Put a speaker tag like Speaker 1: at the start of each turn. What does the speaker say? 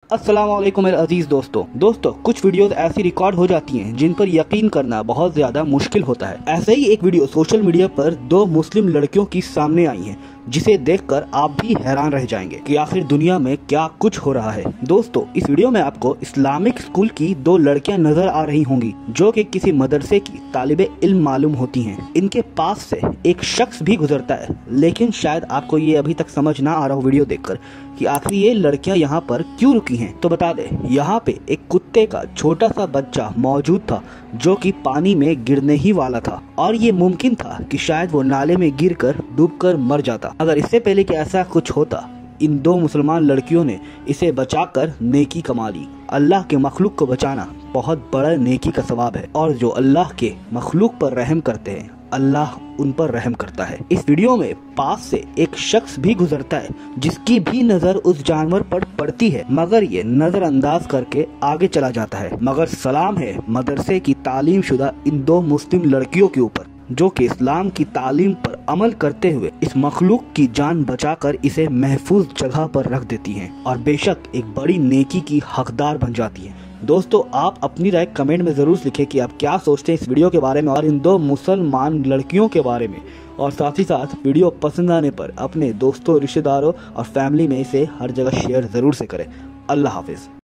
Speaker 1: अस्सलाम वालेकुम मेरे अजीज दोस्तों कुछ वीडियोस ऐसी रिकॉर्ड हो जाती हैं जिन पर यकीन करना बहुत ज्यादा मुश्किल होता है। ऐसे ही एक वीडियो सोशल मीडिया पर दो मुस्लिम लड़कियों की सामने आई है जिसे देखकर आप भी हैरान रह जाएंगे कि आखिर दुनिया में क्या कुछ हो रहा है। दोस्तों, इस वीडियो में आपको इस्लामिक स्कूल की दो लड़कियां नजर आ रही होंगी जो कि किसी मदरसे की तालिबे इल्म मालूम होती हैं। इनके पास से एक शख्स भी गुजरता है, लेकिन शायद आपको ये अभी तक समझ ना आ रहा हो वीडियो देखकर कि आखिर ये लड़कियां यहाँ पर क्यों रुकी हैं। तो बता दे, यहाँ पे एक कुत्ते का छोटा सा बच्चा मौजूद था जो कि पानी में गिरने ही वाला था और ये मुमकिन था कि शायद वो नाले में गिरकर डूबकर मर जाता। अगर इससे पहले कि ऐसा कुछ होता, इन दो मुसलमान लड़कियों ने इसे बचाकर नेकी कमा ली। अल्लाह के मखलूक को बचाना बहुत बड़ा नेकी का सवाब है और जो अल्लाह के मखलूक पर रहम करते हैं अल्लाह उन पर रहम करता है। इस वीडियो में पास से एक शख्स भी गुजरता है जिसकी भी नजर उस जानवर पर पड़ती है, मगर ये नजरअंदाज करके आगे चला जाता है। मगर सलाम है मदरसे की तालीम शुदा इन दो मुस्लिम लड़कियों के ऊपर जो कि इस्लाम की तालीम पर अमल करते हुए इस मखलूक की जान बचाकर इसे महफूज जगह पर रख देती हैं और बेशक एक बड़ी नेकी की हकदार बन जाती हैं। दोस्तों, आप अपनी राय कमेंट में जरूर लिखें कि आप क्या सोचते हैं इस वीडियो के बारे में और इन दो मुसलमान लड़कियों के बारे में, और साथ ही साथ वीडियो पसंद आने पर अपने दोस्तों, रिश्तेदारों और फैमिली में इसे हर जगह शेयर जरूर से करें। अल्लाह हाफिज।